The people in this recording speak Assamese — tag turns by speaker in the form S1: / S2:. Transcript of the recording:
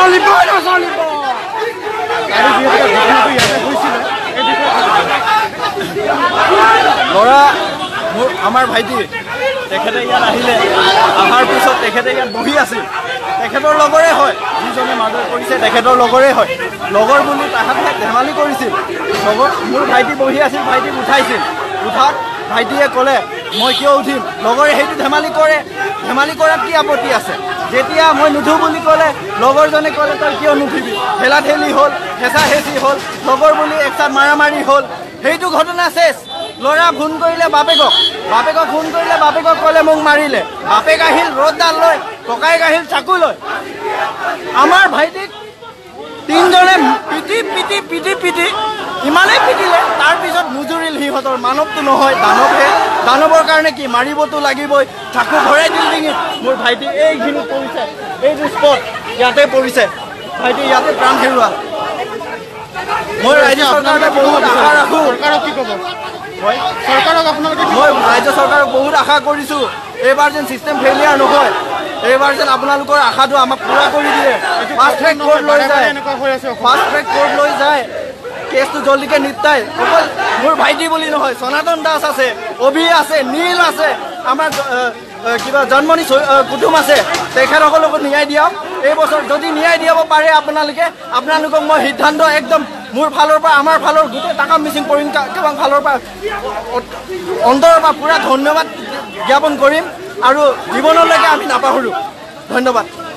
S1: নচলিব নচলিব ল'ৰা মোৰ আমাৰ ভাইটি তেখেতে ইয়াত আহিলে অহাৰ পিছত তেখেতে ইয়াত বহি আছিল তেখেতৰ লগৰে হয় যিজনে মাৰ্ডাৰ কৰিছে তেখেতৰ লগৰে হয় লগৰ বুলি তাহাঁতে ধেমালি কৰিছিল লগৰ মোৰ ভাইটি বহি আছিল ভাইটিক উঠাইছিল উঠাত ভাইটিয়ে ক'লে মই কিয় উঠিম লগৰে সেইটো ধেমালি কৰে ধেমালি কৰাত কি আপত্তি আছে যেতিয়া মই নুঠো বুলি ক'লে লগৰজনে ক'লে তই কিয় নুঠিবি ঠেলা ঠেলি হ'ল হেঁচা হেঁচি হ'ল লগৰ বুলি একচাত মাৰামাৰি হ'ল সেইটো ঘটনা শেষ ল'ৰা ফোন কৰিলে বাপেকক ফোন কৰিলে বাপেকক ক'লে মোক মাৰিলে বাপেক আহিল ৰ'দডাল লৈ ককায়েক আহিল চাকু লৈ আমাৰ ভাইটিক তিনিজনে পিটি ইমানেই পিটিলে তাৰপিছত মুজুৰিল সিহঁতৰ মানৱটো নহয় দানৱহে দানৱৰ কাৰণে কি মাৰিবতো লাগিবই চাকু ভৰাই দিল ডিঙিত মোৰ ভাইটি এইখিনিত পৰিছে এইটো স্পট ইয়াতে পৰিছে ভাইটি ইয়াতে প্ৰাণ হেৰুৱাল মই ৰাজ্য চৰকাৰকে বহুত আশা ৰাখোঁ চৰকাৰক কি ক'ব চৰকাৰক আপোনালোকে মই ৰাজ্য চৰকাৰক বহুত আশা কৰিছোঁ এইবাৰ যেন চিষ্টেম ফেইলিয়াৰ নহয় এইবাৰ যেন আপোনালোকৰ আশাটো আমাক পূৰা কৰি দিয়ে ফাষ্ট ট্ৰেক কোৰ্ট লৈ যায় কেছটো জলদিকে নিপটাই অকল মোৰ ভাইটি বুলি নহয় সনাতন দাস আছে অভি আছে নীল আছে আমাৰ কিবা জন্মনি কুটুম আছে তেখেতসকলকো ন্যায় দিয়ক এই বছৰ যদি ন্যায় দিয়াব পাৰে আপোনালোকক মই সিদ্ধান্ত একদম মোৰ ফালৰ পৰা আমাৰ ফালৰ গোটেই টাকা মিচিং পৰিম কেৱল ফালৰ পৰা অন্তৰৰ পৰা পূৰা ধন্যবাদ জ্ঞাপন কৰিম আৰু জীৱনলৈকে আমি নাপাহৰোঁ ধন্যবাদ